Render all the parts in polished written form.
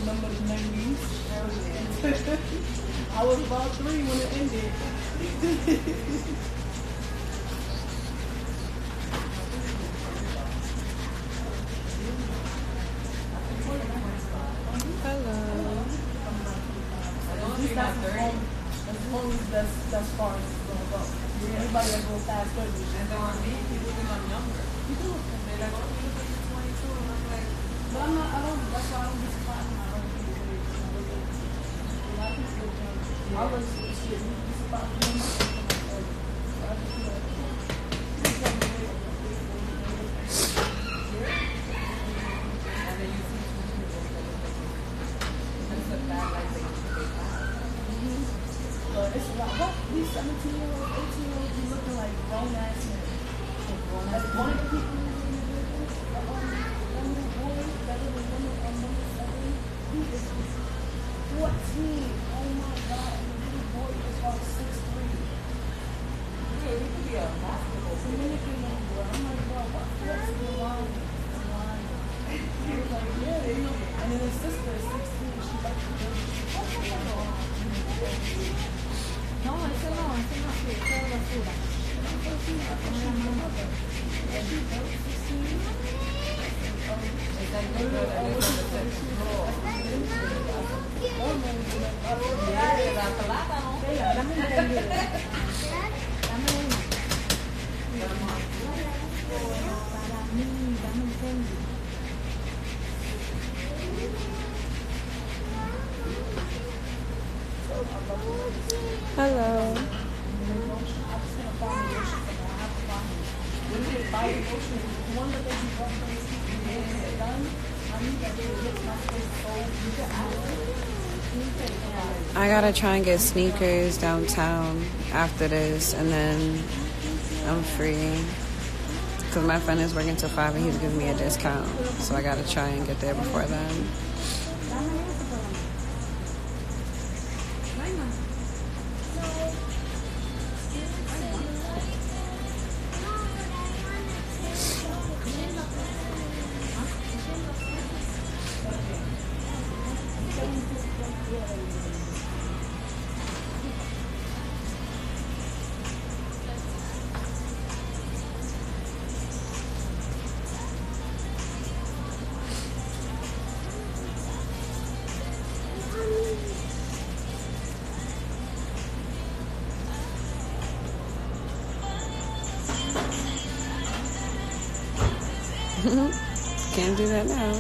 remember the 90s. I was about 3 when it ended. That's far as it's going to go. Anybody that goes past 30. And then on me, people think I'm younger. You do. They're like, oh, you look like you're 22. And I'm like, but I'm not, that's why I don't be surprised when I don't think it's age. I think it's good. I was shit. You be surprised when I'm not. I just feel like, and then you see that's a bad life that you should be fine. But it's a lot. What? These 17-year-olds, 18-year-olds be looking like grown-ass men. Like one of the people one little boy, that little woman, he is 14. Oh my God. And the little boy is about 6'3". Yeah, he could be a basketball Dominican little boy. I'm like, bro, what's the line? He was like, yeah, you know. And then his sister is 16. She's like, no, ese no, sí, esa es basura. Hello. I gotta try and get sneakers downtown after this, and then I'm free. Because my friend is working till 5 and he's giving me a discount. So I gotta try and get there before then. Can't do that now.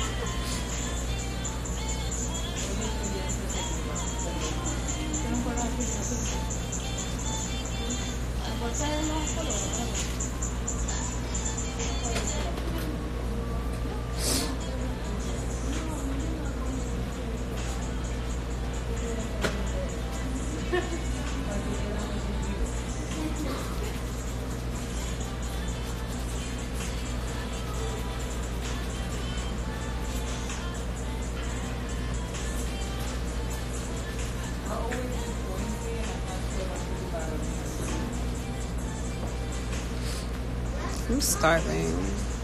I'm starving.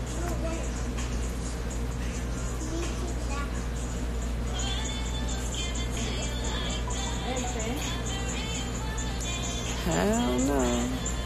Hell no.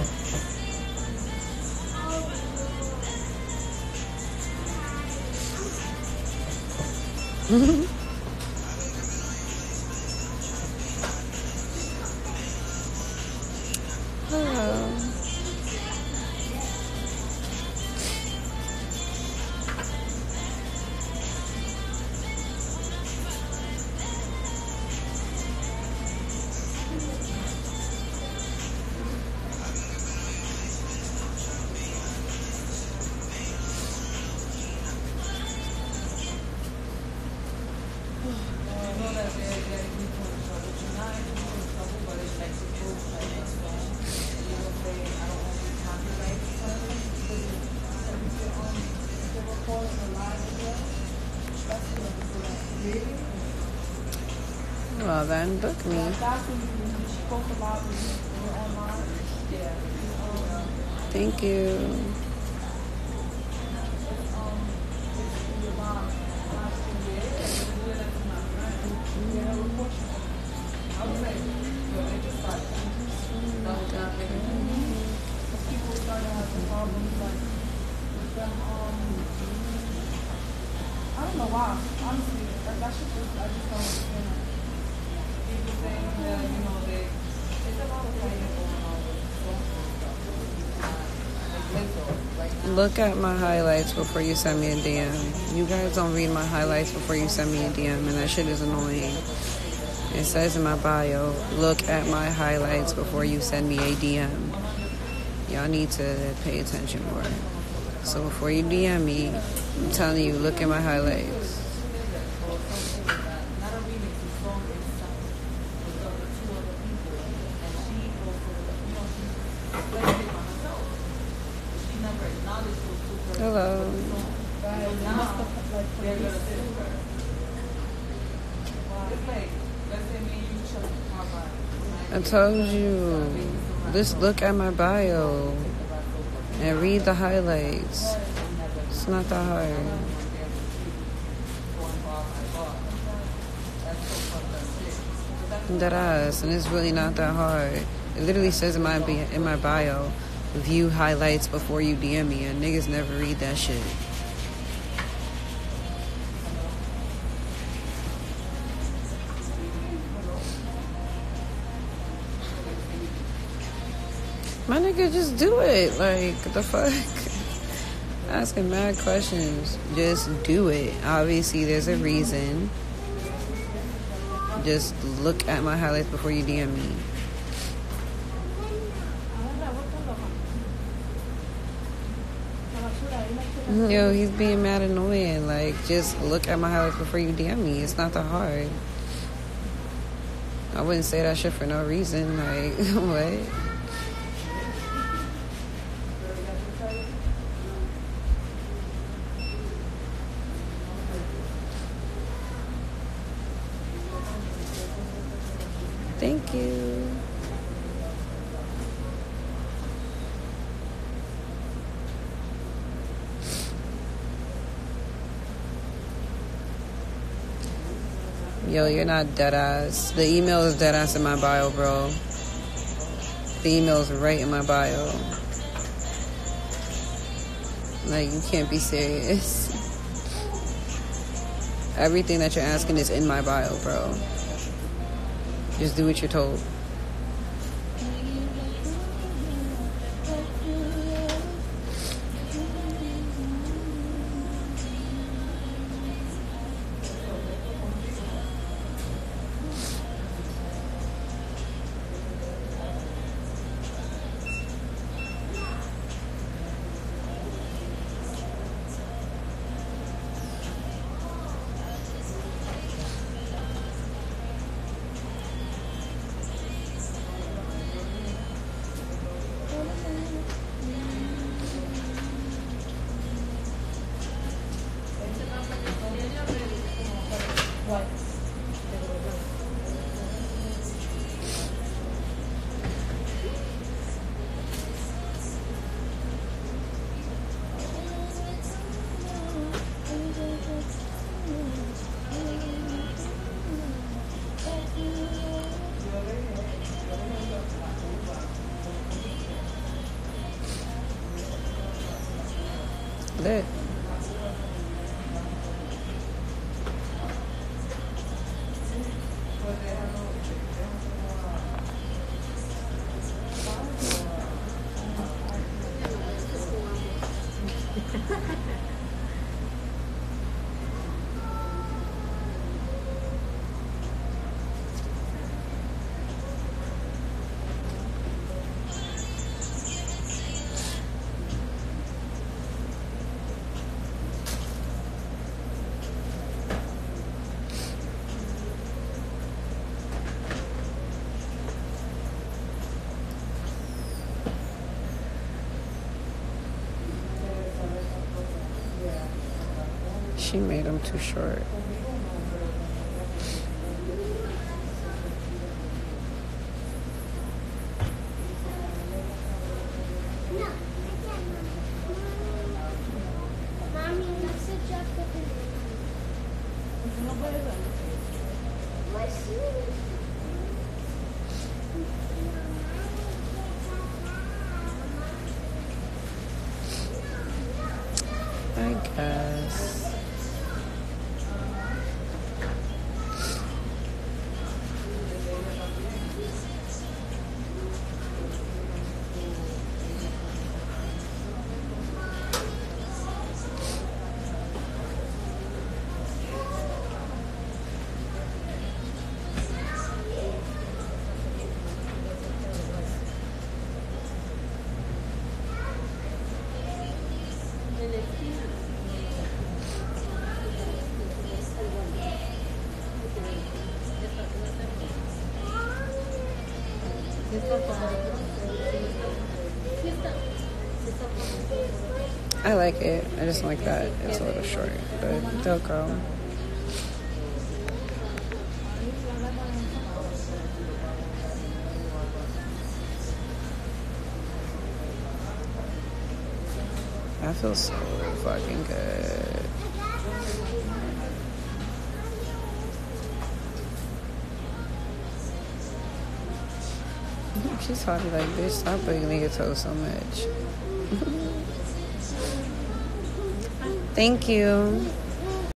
Well, then book me. Thank you. problems like with them. I don't know why. Honestly, that shit just I just don't understand it. People saying that it's a lot of fighting going on with social stuff. Look at my highlights before you send me a DM. You guys don't read my highlights before you send me a DM, and that shit is annoying. It says in my bio, look at my highlights before you send me a DM. Y'all need to pay attention more. So before you DM me, I'm telling you, look at my highlights. Hello. I told you, just look at my bio and read the highlights. It's not that hard. That ass, and it's really not that hard. It literally says in my bio, view highlights before you DM me, and niggas never read that shit. My nigga, just do it. Like, the fuck? Asking mad questions. Just do it. Obviously, there's a reason. Just look at my highlights before you DM me. Yo, he's being mad annoying. Like, just look at my highlights before you DM me. It's not that hard. I wouldn't say that shit for no reason. Like, what? Thank you. Yo, you're not deadass. The email is deadass in my bio, bro. The email is right in my bio. Like, you can't be serious. Everything that you're asking is in my bio, bro. Just do what you're told. Lit. She made them too short. I guess. I like it. I just like that it's a little short, but they'll go. I feel so fucking good. She's probably like, bitch, stop wiggling your toes so much. Thank you.